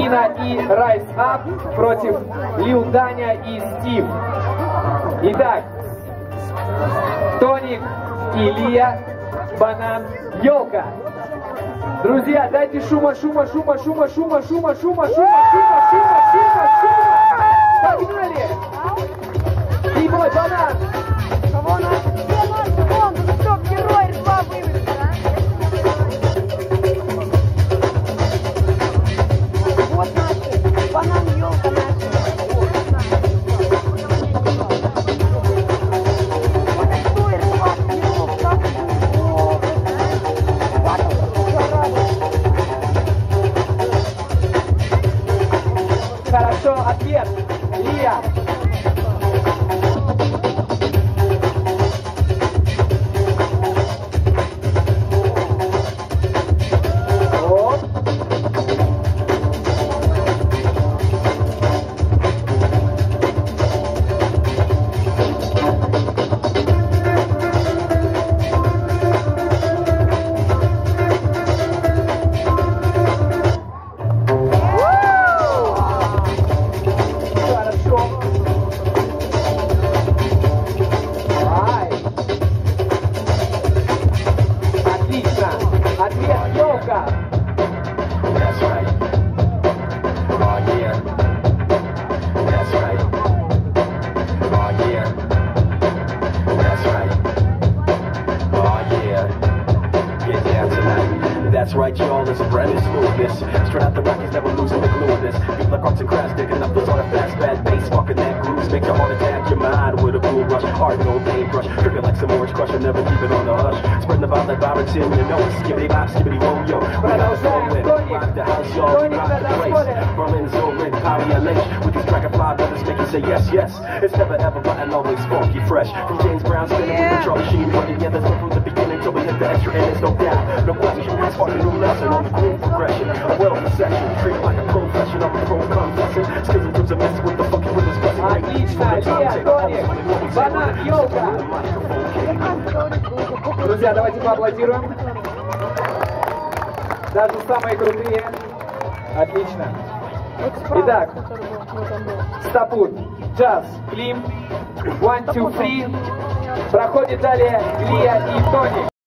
Нина и Rise Up против Лил Даня и Стив. Итак, Тоник и Лия, Банан, Елка. Друзья, дайте шума. Погнали! И мой банан! Герой рва вывезли, вот наши, банан, елка наши. Вот это кто и рва, елка. Хорошо, ответ. Лия. That's right, y'all, it's a brand new smoothness. Straight out the Rockies, never losing the glue of this. People like arts and crafts, digging up those artifacts. Bad bass, fucking that grooves, make your heart attack. Your mind with a cool rush, hard no paintbrush. Drinking like some orange crush, never keep it on the hush. Spreading the vibe like violence in your nose. Skibbity bop, skibbity roll, yo. Right out rock the house, y'all, rock the place. Berlin's over in Paris, LH. With these track and fly brothers make you say yes, yes. It's never ever, but and always funky fresh. From James Brown, spinning with the Charlie Sheen. Put together from the beginning till we hit the extra end, it's no doubt. No question, it's fucking new lesson on the groove progression. A well-procession, treat like a profession. I'm a pro confession. Skills and fruits of mess with the funky rhythms. Отлично, Лия, Тоник, Банан, Елка. Друзья, давайте поаплодируем. Даже самые крутые. Отлично. Итак, Стапут, Джаз, Клим, 1, 2, 3. Проходит далее Лия и Тоник.